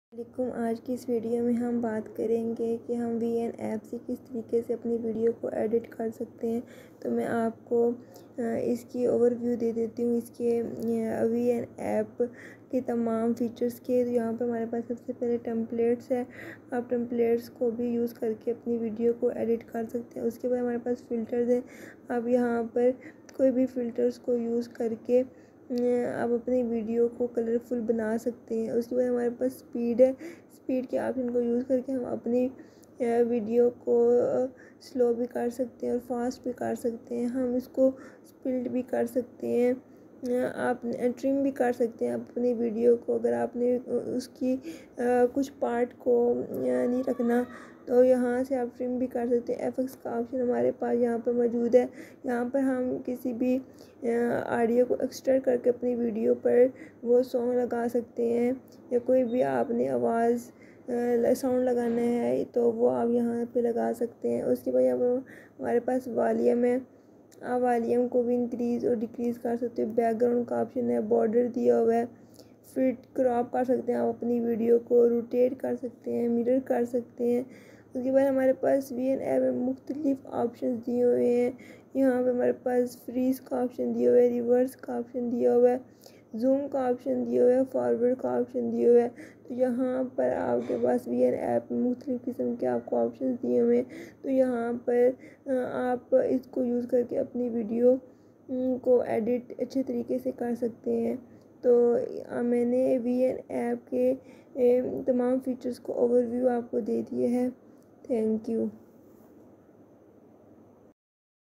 वालेकुम। आज की इस वीडियो में हम बात करेंगे कि हम वीएन ऐप से किस तरीके से अपनी वीडियो को एडिट कर सकते हैं। तो मैं आपको इसकी ओवरव्यू दे देती हूँ इसके वीएन ऐप के तमाम फीचर्स के। तो यहाँ पर हमारे पास सबसे पहले टेम्पलेट्स है। आप टेम्पलेट्स को भी यूज़ करके अपनी वीडियो को एडिट कर सकते हैं। उसके बाद हमारे पास फ़िल्टर्स हैं। आप यहाँ पर कोई भी फ़िल्टर्स को यूज़ करके आप अपनी वीडियो को कलरफुल बना सकते हैं। उसके बाद हमारे पास स्पीड है। स्पीड के ऑप्शन को यूज़ करके हम अपनी वीडियो को स्लो भी कर सकते हैं और फास्ट भी कर सकते हैं। हम इसको स्प्लिट भी कर सकते हैं। आप ट्रिम भी कर सकते हैं अपनी वीडियो को। अगर आपने उसकी कुछ पार्ट को नहीं रखना तो यहाँ से आप ट्रिम भी कर सकते हैं। एफएक्स का ऑप्शन हमारे पास यहाँ पर मौजूद है। यहाँ पर हम किसी भी ऑडियो को एक्सट्रैक्ट करके अपनी वीडियो पर वो सॉन्ग लगा सकते हैं, या कोई भी आपने आवाज़ साउंड लगाना है तो वो आप यहाँ पे लगा सकते हैं। उसके बाद यहाँ पर हमारे पास वॉल्यूम है। आप वॉल्यूम को भी इंक्रीज़ और डिक्रीज़ कर सकते हो। बैकग्राउंड का ऑप्शन है, बॉर्डर दिया हुआ है, फिट क्रॉप कर सकते हैं आप अपनी वीडियो को, रोटेट कर सकते हैं, मिरर कर सकते हैं। उसके बाद हमारे पास वीएन ऐप में मुख्तलिफ ऑप्शन दिए हुए हैं। यहाँ पे हमारे पास फ्रीज का ऑप्शन दिया हुआ है, रिवर्स का ऑप्शन दिया हुआ है, जूम का ऑप्शन दिया हुआ है, फॉरवर्ड का ऑप्शन दिया हुआ है। तो यहाँ पर आपके पास वीएन ऐप में मुख्तलिफ किस्म के आपको ऑप्शन दिए हुए हैं। तो यहाँ पर आप इसको यूज़ करके अपनी वीडियो को एडिट अच्छे तरीके से कर सकते हैं। तो मैंने वीएन ऐप के तमाम फीचर्स को ओवरव्यू आपको दे दिए है। Thank you.